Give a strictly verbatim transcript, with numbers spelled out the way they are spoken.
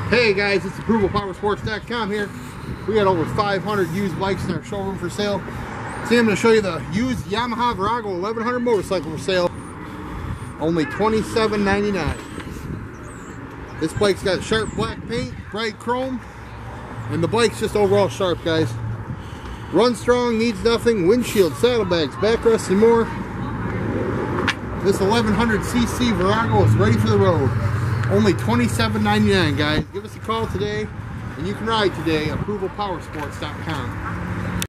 Hey guys, it's approval power sports dot com here. We got over five hundred used bikes in our showroom for sale. Today I'm going to show you the used Yamaha Virago eleven hundred motorcycle for sale. Only twenty-seven ninety-nine. This bike's got sharp black paint, bright chrome, and the bike's just overall sharp, guys. Runs strong, needs nothing, windshield, saddlebags, backrests, and more. This eleven hundred c c Virago is ready for the road. Only twenty-seven ninety-nine, guys. Give us a call today, and you can ride today. approval power sports dot com.